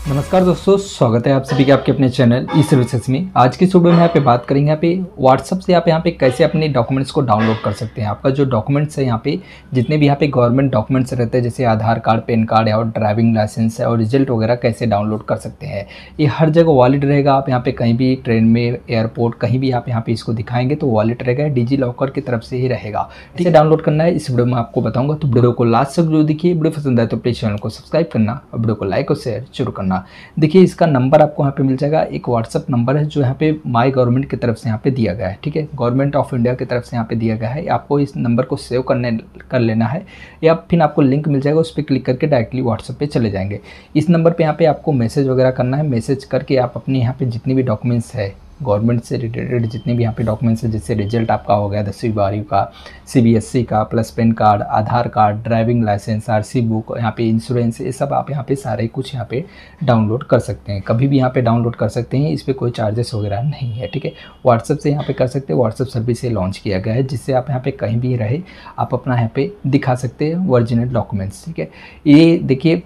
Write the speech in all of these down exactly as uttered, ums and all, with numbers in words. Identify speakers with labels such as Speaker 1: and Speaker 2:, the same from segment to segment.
Speaker 1: नमस्कार दोस्तों, स्वागत है आप सभी के आपके अपने चैनल ई सर्विसेज में। आज की वीडियो में यहाँ पे बात करेंगे यहाँ पे व्हाट्सअप से आप यहाँ पे कैसे अपने डॉक्यूमेंट्स को डाउनलोड कर सकते हैं। आपका जो डॉक्यूमेंट्स है यहाँ पे जितने भी यहाँ पे गवर्नमेंट डॉक्यूमेंट्स रहते हैं, जैसे आधार कार्ड, पैन कार्ड और ड्राइविंग लाइसेंस है और रिजल्ट वगैरह कैसे डाउनलोड कर सकते हैं। ये हर जगह वॉलेट रहेगा। आप यहाँ पे कहीं भी ट्रेन में, एयरपोर्ट, कहीं भी आप यहाँ पे इसको दिखाएंगे तो वॉलेट रहेगा, डिजी लॉकर की तरफ से ही रहेगा। ठीक है, डाउनलोड करना है इस वीडियो में आपको बताऊँगा, तो वीडियो को लास्ट तक जो देखिए। वीडियो पसंद आए तो प्लीज़ चैनल को सब्सक्राइब करना और वीडियो को लाइक और शेयर जरूर करना। देखिए, इसका नंबर आपको यहाँ पे मिल जाएगा। एक व्हाट्सअप नंबर है जो यहाँ पे माय गवर्नमेंट की तरफ से यहाँ पे दिया गया है। ठीक है, गवर्नमेंट ऑफ इंडिया की तरफ से यहाँ पे दिया गया है। आपको इस नंबर को सेव करने कर लेना है, या फिर आपको लिंक मिल जाएगा, उस पर क्लिक करके डायरेक्टली व्हाट्सअप पे चले जाएंगे। इस नंबर पे यहाँ पे आपको मैसेज वगैरह करना है। मैसेज करके आप अपने यहाँ पे जितने भी डॉक्यूमेंट्स है गवर्नमेंट से रिलेटेड, जितने भी यहाँ पे डॉक्यूमेंट्स है, जैसे रिजल्ट आपका हो गया दसवीं बारहवीं का, सीबीएसई का, plus PAN card, Aadhaar card, driving licence, RC book, यहाँ पे इंश्योरेंस, ये सब आप यहाँ पे सारे कुछ यहाँ पे डाउनलोड कर सकते हैं। कभी भी यहाँ पे डाउनलोड कर सकते हैं, इस पर कोई चार्जेस वगैरह नहीं है। ठीक है, व्हाट्सअप से यहाँ पे कर सकते हैं। व्हाट्सअप सर्विस से लॉन्च किया गया है, जिससे आप यहाँ पे कहीं भी रहे आप अपना यहाँ पे दिखा सकते हैं ओरिजिनल डॉक्यूमेंट्स। ठीक है, ये देखिए,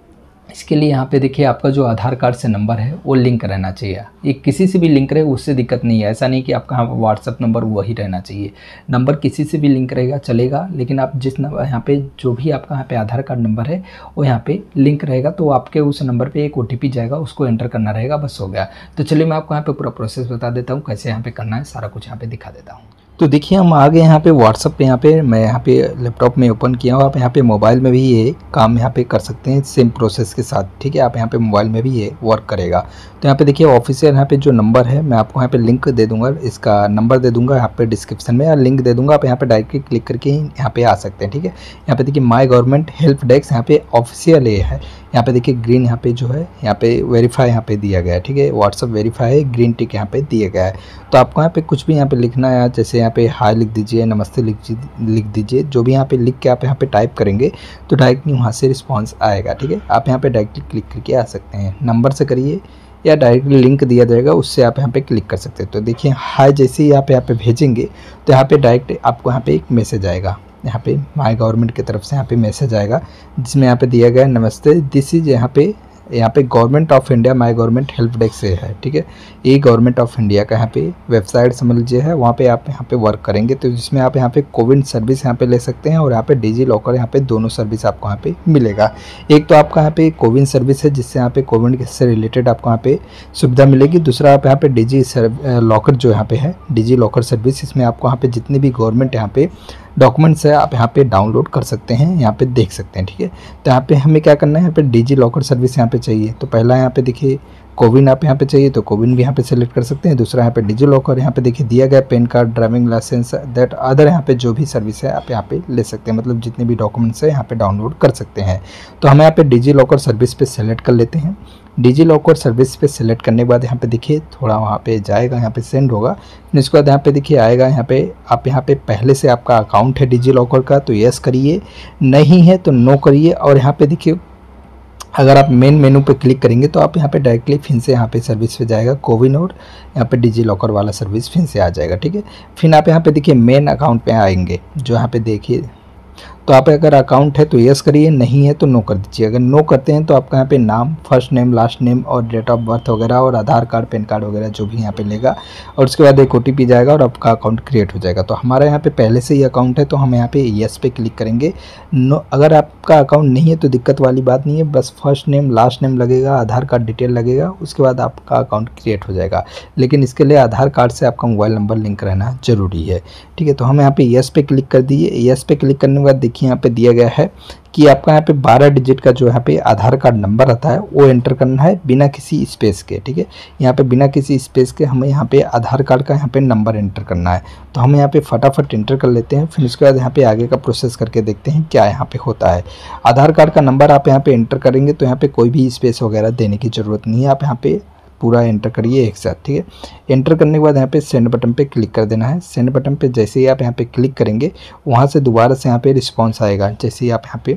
Speaker 1: इसके लिए यहाँ पे देखिए आपका जो आधार कार्ड से नंबर है वो लिंक रहना चाहिए। ये किसी से भी लिंक रहे उससे दिक्कत नहीं है। ऐसा नहीं कि आपका व्हाट्सअप नंबर वही रहना चाहिए। नंबर किसी से भी लिंक रहेगा चलेगा, लेकिन आप जिस नंबर यहाँ पे जो भी आपका यहाँ पे आधार कार्ड नंबर है वो यहाँ पे लिंक रहेगा, तो आपके उस नंबर पे एक ओ टी पी जाएगा, उसको एंटर करना रहेगा, बस हो गया। तो चलिए मैं आपको यहाँ पे पूरा प्रोसेस बता देता हूँ, कैसे यहाँ पे करना है, सारा कुछ यहाँ पे दिखा देता हूँ। तो देखिए, हम आ गए यहाँ पे व्हाट्सअप पे। यहाँ पे मैं यहाँ पे लैपटॉप में ओपन किया हूँ। आप यहाँ पे मोबाइल में भी ये काम यहाँ पे कर सकते हैं सेम प्रोसेस के साथ। ठीक है, आप यहाँ पे मोबाइल में भी ये वर्क करेगा। तो यहाँ पे देखिए ऑफिशियल यहाँ पे जो नंबर है, मैं आपको यहाँ पे लिंक दे दूंगा, इसका नंबर दे दूंगा यहाँ पे डिस्क्रिप्शन में, या लिंक दे दूंगा। आप यहाँ पे डायरेक्टली क्लिक करके ही यहाँ पे आ सकते हैं। ठीक है, यहाँ पे देखिए माई गवर्नमेंट हेल्प डेस्क, यहाँ पे ऑफिशियल ये है। यहाँ पे देखिए ग्रीन यहाँ पे जो है यहाँ पे वेरीफाई यहाँ पे दिया गया है। ठीक है, व्हाट्सअप वेरीफाई है, ग्रीन टिक यहाँ पे दिया गया है। तो आपको यहाँ पे कुछ भी यहाँ पे लिखना है, जैसे यहाँ पे हाय लिख दीजिए, नमस्ते लिख लिख दीजिए, जो भी यहाँ पे लिख के आप यहाँ पे टाइप करेंगे तो डायरेक्टली वहाँ से रिस्पॉन्स आएगा। ठीक है, आप यहाँ पे डायरेक्टली क्लिक करके आ सकते हैं। नंबर से करिए या डायरेक्टली लिंक दिया जाएगा, उससे आप यहाँ पे क्लिक कर सकते हैं। तो देखिए हाय जैसे ही आप यहाँ पे भेजेंगे तो यहाँ पे डायरेक्ट आपको यहाँ पे एक मैसेज आएगा। यहाँ पे माय गवर्नमेंट की तरफ से यहाँ पे मैसेज आएगा, जिसमें यहाँ पे दिया गया है नमस्ते, दिस इज यहाँ पे यहाँ पे government of India my government help desk से है। ठीक है, ये गवर्नमेंट ऑफ इंडिया का यहाँ पे वेबसाइट समझ लीजिए है, वहाँ पे आप यहाँ पे वर्क करेंगे तो जिसमें आप यहाँ पे कोविन सर्विस यहाँ पे ले सकते हैं, और यहाँ पे डिजी लॉकर यहाँ पे दोनों सर्विस आपको यहाँ पे मिलेगा। एक तो आपका यहाँ पे कोविन सर्विस है, जिससे यहाँ पे कोविन से रिलेटेड आपको यहाँ पे सुविधा मिलेगी। दूसरा आप यहाँ पे डिजी लॉकर जो यहाँ पे है, डिजी लॉकर सर्विस, इसमें आपको यहाँ पे जितने भी गवर्नमेंट यहाँ पे डॉक्यूमेंट्स है आप यहाँ पे डाउनलोड कर सकते हैं, यहाँ पे देख सकते हैं। ठीक है, तो यहाँ पे हमें क्या करना है, यहाँ पे डिजी लॉकर सर्विस यहाँ पे चाहिए। तो पहला यहाँ पे देखिए कोविन आप यहाँ पे चाहिए तो कोविन भी यहाँ पे सेलेक्ट कर सकते हैं। दूसरा यहाँ पे डिजी लॉकर, यहाँ पे देखिए दिया गया PAN card, driving licence, that other यहाँ पे जो भी सर्विस है आप यहाँ पे ले सकते हैं, मतलब जितने भी डॉक्यूमेंट्स है यहाँ पे डाउनलोड कर सकते हैं। तो हम यहाँ पे डिजी लॉकर सर्विस पे सेलेक्ट कर लेते हैं। डिजी लॉकर सर्विस पे सेलेक्ट करने के बाद यहाँ पे देखिए थोड़ा वहाँ पे जाएगा, यहाँ पे सेंड होगा, फिर इसके बाद यहाँ पे देखिए आएगा, यहाँ पे आप यहाँ पे पहले से आपका अकाउंट है डिजी लॉकर का तो यस करिए, नहीं है तो नो करिए। और यहाँ पे देखिए अगर आप मेन मेनू पे क्लिक करेंगे तो आप यहाँ पे डायरेक्टली फिर से यहाँ पे सर्विस पे जाएगा कोविन, और यहाँ पे डिजी लॉकर वाला सर्विस फिर से आ जाएगा। ठीक है, फिर आप यहाँ पे देखिए मेन अकाउंट पे आएंगे, जो यहाँ पे देखिए, तो आप अगर अकाउंट है तो यस करिए, नहीं है तो नो कर दीजिए। अगर नो करते हैं तो आपका यहाँ पे नाम, फर्स्ट नेम, लास्ट नेम और डेट ऑफ बर्थ वगैरह और आधार कार्ड, पैन कार्ड वगैरह जो भी यहाँ पे लेगा, और उसके बाद एक ओ टी पी जाएगा और आपका अकाउंट क्रिएट हो जाएगा। तो हमारा यहाँ पे पहले से ही अकाउंट है तो हम यहाँ पे यस पे क्लिक करेंगे। नो, अगर आपका अकाउंट नहीं है तो दिक्कत वाली बात नहीं है, बस फर्स्ट नेम, लास्ट नेम लगेगा, आधार कार्ड डिटेल लगेगा, उसके बाद आपका अकाउंट क्रिएट हो जाएगा। लेकिन इसके लिए आधार कार्ड से आपका मोबाइल नंबर लिंक रहना जरूरी है। ठीक है, तो हम यहाँ पे यस पे क्लिक कर दिए। यस पे क्लिक करने के बाद देखिए यहाँ पे दिया गया है कि आपका यहाँ पे बारह डिजिट का जो यहाँ पे आधार कार्ड नंबर आता है वो एंटर करना है बिना किसी स्पेस के। ठीक है, यहाँ पे बिना किसी स्पेस के हमें यहाँ पे आधार कार्ड का यहाँ पे नंबर एंटर करना है। तो हम यहाँ पे फटाफट एंटर कर लेते हैं, फिर उसके बाद यहाँ पे आगे का प्रोसेस करके देखते हैं क्या यहाँ पे होता है। आधार कार्ड का नंबर आप यहाँ पे एंटर करेंगे तो यहाँ पे कोई भी स्पेस वगैरह देने की ज़रूरत नहीं है, आप यहाँ पे पूरा एंटर करिए एक साथ। ठीक है, एंटर करने के बाद यहाँ पे सेंड बटन पे क्लिक कर देना है। सेंड बटन पे जैसे ही आप यहाँ पे क्लिक करेंगे वहाँ से दोबारा से यहाँ पे रिस्पॉन्स आएगा। जैसे ही आप यहाँ पे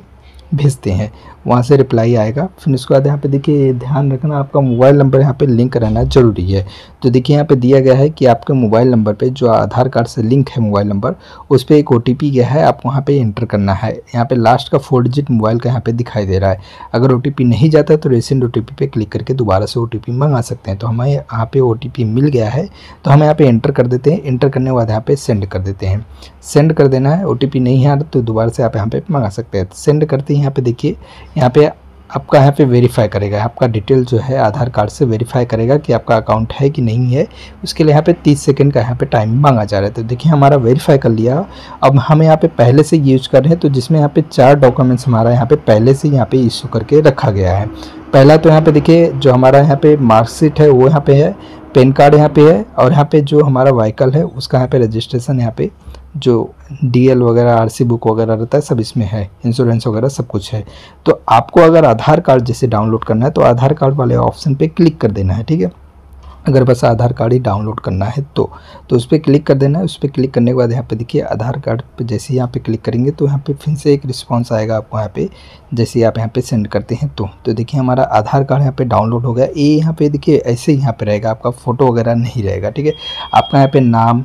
Speaker 1: भेजते हैं, वहाँ से रिप्लाई आएगा। फिर उसके बाद यहाँ पे देखिए ध्यान रखना आपका मोबाइल नंबर यहाँ पे लिंक रहना ज़रूरी है। तो देखिए यहाँ पे दिया गया है कि आपके मोबाइल नंबर पे जो आधार कार्ड से लिंक है मोबाइल नंबर, उस पर एक ओ टी पी गया है, आप वहाँ पे एंटर करना है। यहाँ पे लास्ट का फोर डिजिट मोबाइल का यहाँ पे दिखाई दे रहा है। अगर ओ टी पी नहीं जाता है तो रिसेंट ओ टी पी पे क्लिक करके दोबारा से ओ टी पी मंगा सकते हैं। तो हमें यहाँ पे ओ टी पी मिल गया है, तो हम यहाँ पे एंटर कर देते हैं। एंटर करने के बाद यहाँ पे सेंड कर देते हैं। सेंड कर देना है। ओ टी पी नहीं आ रहा तो दोबारा से आप यहाँ पे मंगा सकते हैं। सेंड करते ही यहाँ पे देखिए यहाँ पे आपका यहाँ पे वेरीफाई करेगा, आपका डिटेल जो है आधार कार्ड से वेरीफाई करेगा कि आपका अकाउंट है कि नहीं है। उसके लिए यहाँ पे तीस सेकंड का यहाँ पे टाइम मांगा जा रहा है। तो देखिए हमारा वेरीफाई कर लिया। अब हम यहाँ पे पहले से यूज कर रहे हैं, तो जिसमें यहाँ पे चार डॉक्यूमेंट्स हमारा यहाँ पे पहले से यहाँ पे इशू करके रखा गया है। पहला तो यहाँ पे देखिए जो हमारा यहाँ पे मार्कशीट है वो यहाँ पे है, पैन कार्ड यहाँ पे है, और यहाँ पे जो हमारा व्हीकल है उसका यहाँ पे रजिस्ट्रेशन, यहाँ पे जो डीएल वगैरह आरसी बुक वगैरह रहता है सब इसमें है, इंश्योरेंस वगैरह सब कुछ है। तो आपको अगर आधार कार्ड जैसे डाउनलोड करना है तो आधार कार्ड वाले ऑप्शन पे क्लिक कर देना है, ठीक है। अगर बस आधार कार्ड ही डाउनलोड करना है तो तो उस पर क्लिक कर देना है। उस पर क्लिक करने के बाद यहाँ पे देखिए आधार कार्ड पे जैसे यहाँ पे क्लिक करेंगे तो यहाँ पे फिर से एक रिस्पांस आएगा आपको यहाँ पे, जैसे आप यहाँ पे सेंड करते हैं तो तो देखिए हमारा आधार कार्ड यहाँ पे डाउनलोड हो गया। ये यहाँ पे देखिए ऐसे ही यहाँ पे रहेगा, आपका फ़ोटो वगैरह नहीं रहेगा, ठीक है। आपका यहाँ पे नाम,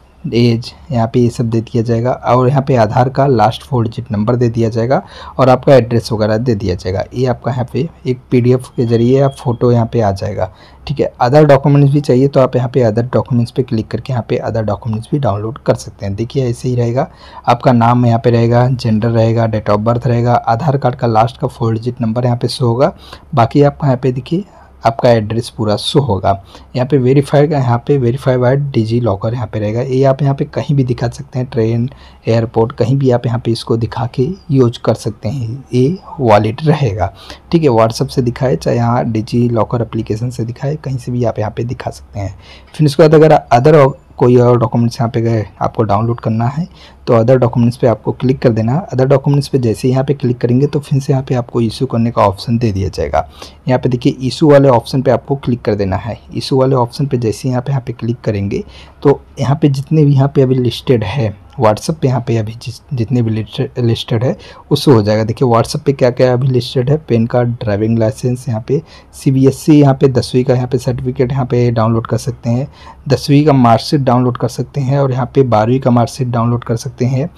Speaker 1: एज यहाँ पे ये सब दे दिया जाएगा, और यहाँ पे आधार का लास्ट फोर डिजिट नंबर दे दिया जाएगा, और आपका एड्रेस वगैरह दे दिया जाएगा। ये आपका यहाँ पे एक पीडीएफ के जरिए आप फोटो यहाँ पे आ जाएगा, ठीक है। अदर डॉक्यूमेंट्स भी चाहिए तो आप यहाँ पे अदर डॉक्यूमेंट्स पे क्लिक करके यहाँ पे अदर डॉक्यूमेंट्स भी डाउनलोड कर सकते हैं। देखिए ऐसे ही रहेगा, आपका नाम यहाँ पे रहेगा, जेंडर रहेगा, डेट ऑफ बर्थ रहेगा, आधार कार्ड का लास्ट का फोर डिजिट नंबर यहाँ पे शो होगा। बाकी आपका यहाँ पे देखिए आपका एड्रेस पूरा शो होगा। यहाँ पे वेरीफाई का यहाँ पे वेरीफाई बाय डिजी लॉकर यहाँ पे रहेगा। ये आप यहाँ पे कहीं भी दिखा सकते हैं, ट्रेन, एयरपोर्ट, कहीं भी आप यहाँ पे इसको दिखा के यूज कर सकते हैं। ये वॉलेट रहेगा, ठीक है। व्हाट्सअप से दिखाए चाहे यहाँ डिजी लॉकर एप्लीकेशन से दिखाए, कहीं से भी आप यहाँ पे दिखा सकते हैं। फिर उसके बाद अगर अदर कोई और डॉक्यूमेंट्स यहाँ पे गए आपको डाउनलोड करना है तो अदर डॉक्यूमेंट्स पे आपको क्लिक कर देना। अदर डॉक्यूमेंट्स पे जैसे ही यहाँ पे क्लिक करेंगे तो फिर से यहाँ पे आपको इशू करने का ऑप्शन दे दिया जाएगा। यहाँ पे देखिए इशू वाले ऑप्शन पे आपको क्लिक कर देना है। इशू वाले ऑप्शन पे जैसे ही यहाँ पे यहाँ पे क्लिक करेंगे तो यहाँ पे जितने भी यहाँ पे अभी लिस्टेड है व्हाट्सअप पे यहाँ पे अभी जिस जितने भी लिस्टेड है उससे हो जाएगा। देखिए व्हाट्सअप पे क्या क्या अभी लिस्टेड है, पैन कार्ड, ड्राइविंग लाइसेंस, यहाँ पे सीबीएसई, यहाँ पे दसवीं का यहाँ पे सर्टिफिकेट यहाँ पे डाउनलोड कर सकते हैं, दसवीं का मार्कशीट डाउनलोड कर सकते हैं, और यहाँ पे बारहवीं का मार्कशीट डाउनलोड कर सकते हैं।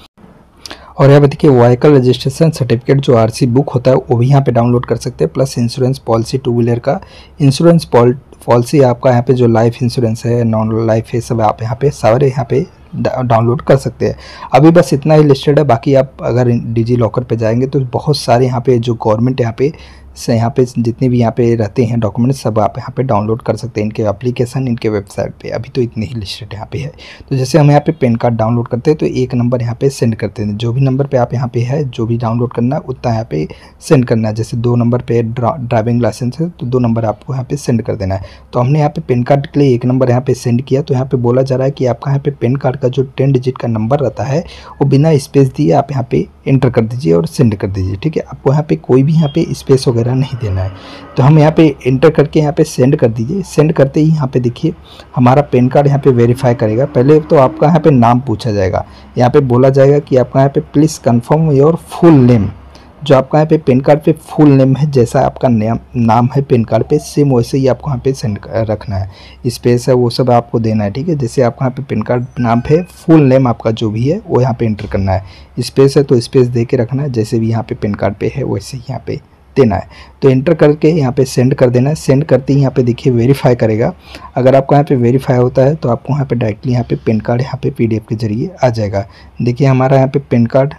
Speaker 1: और यहाँ पे देखिए व्हीकल रजिस्ट्रेशन सर्टिफिकेट जो आरसी बुक होता है वो भी यहाँ पे डाउनलोड कर सकते हैं, plus insurance policy, two wheeler का इंश्योरेंस पॉलिसी, आपका यहाँ पे जो लाइफ इंश्योरेंस है, नॉन लाइफ है, सब आप यहाँ पे सारे यहाँ पे डाउनलोड कर सकते हैं। अभी बस इतना ही लिस्टेड है। बाकी आप अगर डिजी लॉकर पे जाएंगे तो बहुत सारे यहाँ पे जो गवर्नमेंट यहाँ पे से यहाँ पे जितने भी यहाँ पे रहते हैं डॉक्यूमेंट सब आप यहाँ पे डाउनलोड कर सकते हैं, इनके एप्लीकेशन, इनके वेबसाइट पे। अभी तो इतने ही लिस्टेड यहाँ पे है। तो जैसे हम यहाँ पे पैन कार्ड डाउनलोड करते हैं तो एक नंबर यहाँ पे सेंड करते हैं, जो भी नंबर पे आप यहाँ पे है जो भी डाउनलोड करना है उतना यहाँ पे सेंड करना है। जैसे दो नंबर पे ड्राइविंग लाइसेंस है तो दो नंबर आपको यहाँ पे सेंड कर देना है। तो हमने यहाँ पे पैन कार्ड के लिए एक नंबर यहाँ पे सेंड किया, तो यहाँ पे बोला जा रहा है कि आपका यहाँ पे पैन कार्ड का जो टेन डिजिट का नंबर रहता है वो बिना स्पेस दिए आप यहाँ पे एंटर कर दीजिए और सेंड कर दीजिए, ठीक है। आपको यहाँ पे कोई भी यहाँ पे स्पेस वगैरह नहीं देना है। तो हम यहाँ पे एंटर करके यहाँ पे सेंड कर दीजिए। सेंड करते ही यहाँ पे देखिए हमारा पैन कार्ड यहाँ पे वेरीफाई करेगा। पहले तो आपका यहाँ पे नाम पूछा जाएगा, यहाँ पे बोला जाएगा कि आपका यहाँ पे please confirm your full name. जो आपका यहाँ पे पैन कार्ड पे फुल नेम है, जैसा आपका नेम नाम है पैन कार्ड पे सेम वैसे ही आपको यहाँ पे सेंड रखना है। स्पेस है वो सब आपको देना है, ठीक है। जैसे आपका यहाँ पे पैन कार्ड नाम पे फुल नेम आपका जो भी है वो यहाँ पे एंटर करना है। स्पेस है तो स्पेस दे के रखना है, जैसे भी यहाँ पे पैन कार्ड पे है वैसे ही यहाँ पे देना है। तो एंटर करके यहाँ पे सेंड कर देना है। सेंड करते ही यहाँ पे देखिए वेरीफाई करेगा। अगर आपको यहाँ पे वेरीफाई होता है तो आपको यहाँ पे डायरेक्टली यहाँ पे पैन कार्ड यहाँ पे पीडीएफ के जरिए आ जाएगा। देखिए हमारा यहाँ पे पैन कार्ड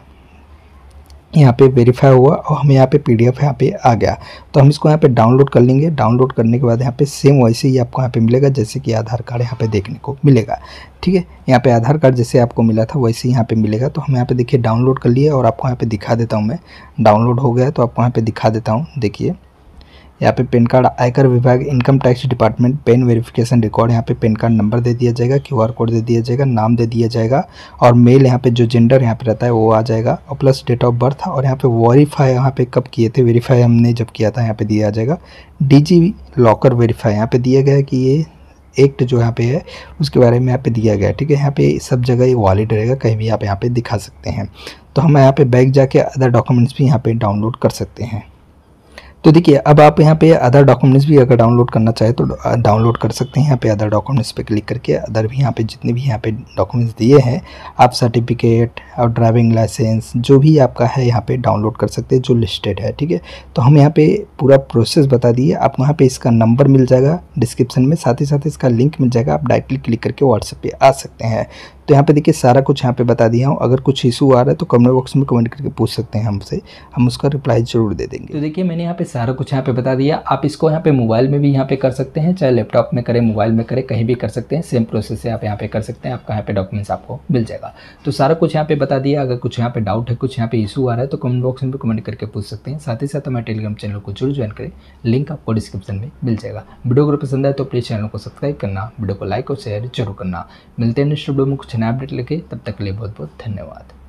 Speaker 1: यहाँ पे वेरीफाई हुआ और हमें यहाँ पे पीडीएफ यहाँ पे आ गया। तो हम इसको यहाँ पे डाउनलोड कर लेंगे। डाउनलोड करने के बाद यहाँ पे सेम वैसे ही आपको यहाँ पे मिलेगा जैसे कि आधार कार्ड यहाँ पे देखने को मिलेगा, ठीक है। यहाँ पे आधार कार्ड जैसे आपको मिला था वैसे ही यहाँ पे मिलेगा। तो हम यहाँ पे देखिए डाउनलोड कर लिए और आपको यहाँ पे दिखा देता हूँ मैं। डाउनलोड हो गया तो आपको यहाँ पे दिखा देता हूँ। देखिए यहाँ पे पैन कार्ड, आयकर विभाग, income tax department, PAN verification record, यहाँ पे पैन कार्ड नंबर दे दिया जाएगा, क्यूआर कोड दे दिया जाएगा, नाम दे दिया जाएगा, और मेल यहाँ पे जो जेंडर यहाँ पे रहता है वो आ जाएगा, और प्लस डेट ऑफ बर्थ। और यहाँ पे वेरीफाई यहाँ पे कब किए थे, वेरीफाई हमने जब किया था यहाँ पे दिया जाएगा। डिजी लॉकर वेरीफाई यहाँ पे दिया गया है कि ये
Speaker 2: एक्ट जो यहाँ पे है उसके बारे में यहाँ पे दिया गया है, ठीक है। यहाँ पे सब जगह ये वैलिड रहेगा, कहीं भी आप यहाँ पे दिखा सकते हैं। तो हम यहाँ पे बैक जाके अदर डॉक्यूमेंट्स भी यहाँ पे डाउनलोड कर सकते हैं। तो देखिए अब आप यहाँ पे अदर डॉक्यूमेंट्स भी अगर डाउनलोड करना चाहे तो डाउनलोड कर सकते हैं। यहाँ पे अदर डॉक्यूमेंट्स पे क्लिक करके अदर भी यहाँ पे जितने भी यहाँ पे डॉक्यूमेंट्स दिए हैं आप सर्टिफिकेट और ड्राइविंग लाइसेंस जो भी आपका है यहाँ पे डाउनलोड कर सकते हैं जो लिस्टेड है, ठीक है। तो हम यहाँ पे पूरा प्रोसेस बता दिए, आप वहाँ पे इसका नंबर मिल जाएगा डिस्क्रिप्शन में, साथ ही साथ इसका लिंक मिल जाएगा, आप डायरेक्टली क्लिक करके व्हाट्सएप पे आ सकते हैं। तो यहाँ पे देखिए सारा कुछ यहाँ पे बता दिया हूँ। अगर कुछ इशू आ रहा है तो कमेंट बॉक्स में कमेंट करके पूछ सकते हैं हमसे, हम उसका रिप्लाई जरूर दे देंगे।
Speaker 1: तो देखिए मैंने यहाँ पे सारा कुछ यहाँ पे बता दिया। आप इसको यहाँ पे मोबाइल में भी यहाँ पे कर सकते हैं, चाहे लैपटॉप में करें, मोबाइल में करें, कहीं भी कर सकते हैं। सेम प्रोसेस से आप यहाँ पे कर सकते हैं, आपका यहाँ पे डॉक्यूमेंट्स आपको मिल जाएगा। तो सारा कुछ यहाँ पे बता दिया। अगर कुछ यहाँ पे डाउट है, कुछ यहाँ पे इशू आ रहा है तो कमेंट बॉक्स में भी कमेंट करके पूछ सकते हैं। साथ ही साथ हमारे टेलीग्राम चैनल को जरूर ज्वाइन करें, लिंक आपको डिस्क्रिप्शन में मिल जाएगा। वीडियो अगर पसंद आए तो प्लीज़ चैनल को सब्सक्राइब करना, वीडियो को लाइक और शेयर जरूर करना। मिलते हैं नेक्स्ट वीडियो में कुछ नया अपडेट लेके, तब तक के लिए बहुत बहुत धन्यवाद।